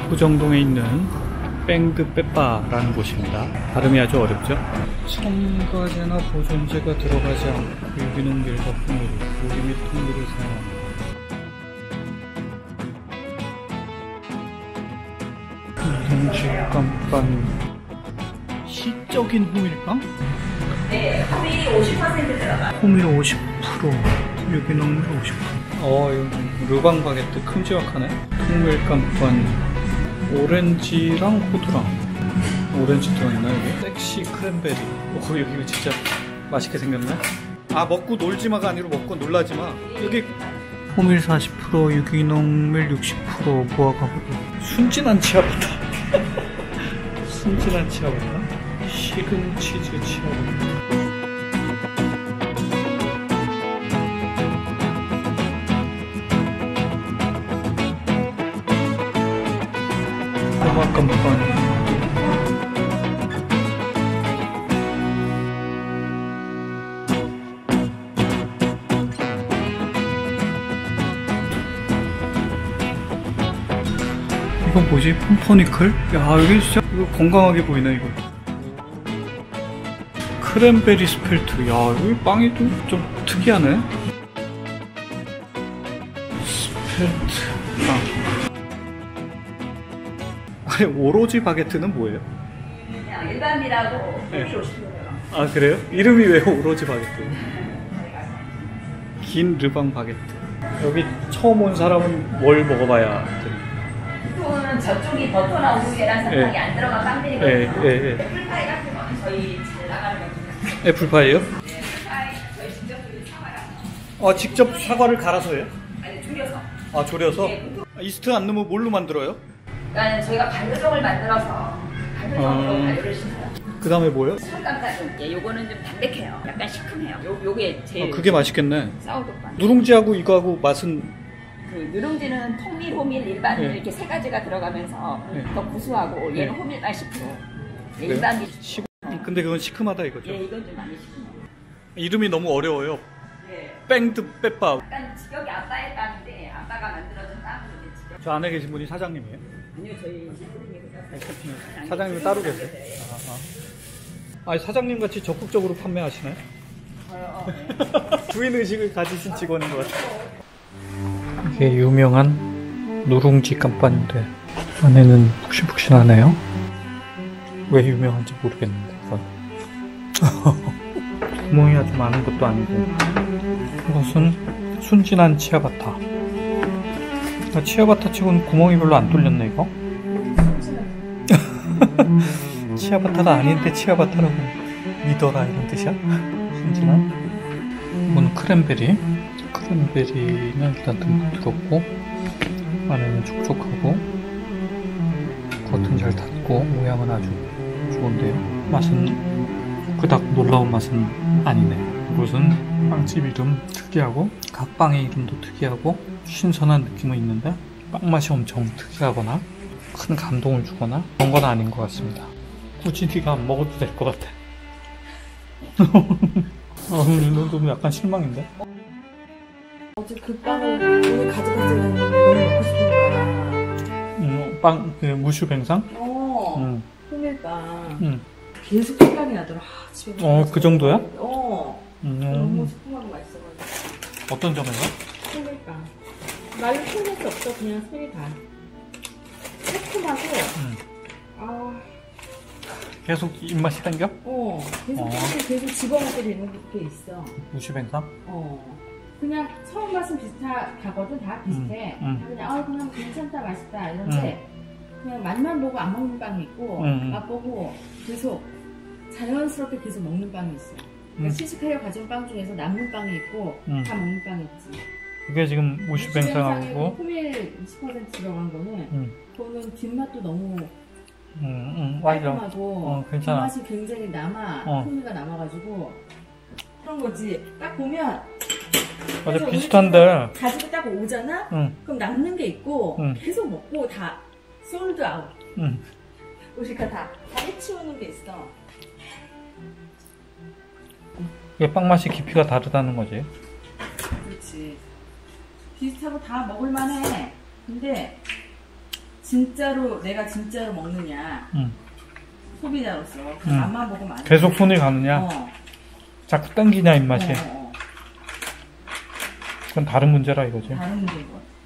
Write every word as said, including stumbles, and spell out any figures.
압구정동에 있는 뺑드 빼빠라는 곳입니다. 발음이 아주 어렵죠? 첨가제나 보존제가 들어가지 않고 유기농 밀가품으로 요리 및 통밀을 사용합니다. 누룽지 깜빵 시적인 호밀빵? 네, 호밀이 오십 퍼센트 들어가. 호밀 오십 퍼센트, 유기농 밀 오십 퍼센트. 어, 이거 르방 바게트 큼지막하네. 통밀 깜빵 오렌지랑 호두랑 오렌지 들어있나 이게? 섹시 크랜베리. 오, 여기 이거 진짜 맛있게 생겼네. 아, 먹고 놀지마가 아니라 먹고 놀라지마. 여기 호밀 사십 퍼센트, 유기농밀 육십 퍼센트, 무화과 호두. 순진한 치아바타. 순진한 치아바타. 식은 치즈 치아바타. 깜깜. 이건 뭐지? 폼포니클? 야, 이게 진짜 이거 건강하게 보이네 이거. 크랜베리 스펠트. 야, 이 빵이 좀, 좀 특이하네. 스펠트 빵. 아니, 오로지 바게트는 뭐예요? 그냥 일반이라고 네. 오십 퍼센트. 아, 그래요? 이름이 왜 오로지 바게트? 긴 르방 바게트. 여기 처음 온 사람은 뭘 먹어봐야 돼? 보통은 저쪽이 버터나 우유, 계란, 설탕이 네. 안 들어간 빵들이거든요. 예, 예, 예. 애플파이 같은 거는 저희 잘 나가는 거거든요. 애플파이요? 네, 애플파이 저희 직접 사과랑. 아, 직접 사과를 갈아서 해요? 아니, 졸여서. 아, 졸여서? 네. 아, 이스트 안 넣으면 뭘로 만들어요? 그러니까 저희가 발효종을 만들어서 발효종으로 아. 발효를 시켜요. 그 다음에 뭐요? 술감가루. 예, 요거는 좀 담백해요. 약간 시큼해요. 요, 요게 제일. 아, 그게 맛있겠네. 사우도빵. 누룽지하고 이거하고 맛은? 그 누룽지는 통밀, 호밀, 일반 네. 이렇게 세 가지가 들어가면서 네. 더 구수하고 얘는 네. 호밀만 십 퍼센트. 예, 그래요? 일반이. 시... 근데 그건 시큼하다 이거죠? 예, 이건 좀 많이 시큼해요. 이름이 너무 어려워요. 예. 뺑드 빼빠. 약간 직역이 아빠의 빵인데 아빠가 만들어준 빵으로 이제 직역. 저 안에 계신 분이 사장님이에요? 아니요, 저희 셰프님이 사장님은 따로 계세요? 아, 아. 아니, 사장님 같이 적극적으로 판매하시나요? 어, 어, 네. 주인의식을 가지신 직원인 것 같아요. 이게 유명한 누룽지 깜빵인데 안에는 푹신푹신하네요. 왜 유명한지 모르겠는데 이건. 구멍이 아주 많은 것도 아니고. 이것은 순진한 치아바타. 아, 치아바타 치고는 구멍이 별로 안 뚫렸네 이거. 치아바타가 아닌데 치아바타라고 믿어라 이런 뜻이야? 순진한. 이건 크랜베리. 크랜베리는 일단 듬뿍 들었고 안에는 촉촉하고 겉은 잘 닫고 모양은 아주 좋은데요. 맛은 그닥 놀라운 맛은 아니네. 이것은 빵집 이름 특이하고 각 빵의 이름도 특이하고 신선한 느낌은 있는데 빵 맛이 엄청 특이하거나 큰 감동을 주거나 그런 건 아닌 것 같습니다. 굳이 네가 안 먹어도 될 것 같아. 어, 좀 약간 실망인데? 어제 그 빵을 오늘 가져갔더니 너무 먹고 싶은 거야. 음, 빵, 그 무슈뱅상? 어, 음, 호밀빵. 음. 계속 생각이 나더라. 아, 집에 어, 그 정도야? 어, 음. 너무 새콤하고 맛있어가지고. 어떤 점에서? 호밀빵. 말로 표현할 수 없어. 그냥 소리 다. 새콤하고, 음. 아, 계속 입맛이 당겨? 어, 계속 어. 계속, 계속 집어먹게 되는 게 있어. 무슈뱅상? 어. 그냥 처음 맛은 비슷하거든. 다 비슷해. 음, 음. 그냥, 아, 그냥 괜찮다, 맛있다. 이런데, 그냥 맛만 보고 안 먹는 빵이 있고, 음. 맛보고 계속 자연스럽게 계속 먹는 빵이 있어. 음. 시식하여 가진 빵 중에서 남는 빵이 있고, 음. 다 먹는 빵이 있지. 그게 지금 무슈뱅상하고 호밀 이십 퍼센트 들어간 거는, 음. 그거는 뒷맛도 너무 음, 음, 맞아. 깔끔하고, 어, 괜찮아. 뒷맛이 굉장히 남아, 어. 풍미가 남아가지고, 그런 거지. 딱 보면, 맞아, 그래서 비슷한데. 가지고 딱 오잖아? 응, 그럼 남는 게 있고, 응. 계속 먹고 다 솔드 아웃. 응. 우리가 다, 다 해치우는 게 있어. 이게 빵 맛이 깊이가 다르다는 거지. 그렇지. 비슷하고 다 먹을만해. 근데 진짜로 내가 진짜로 먹느냐 응. 소비자로서 그 응. 맛만 보고 많이 계속 손이 가느냐? 어. 자꾸 땡기냐 입맛이? 어, 어, 어. 그건 다른 문제라 이거지. 다른 문제인 것 같아.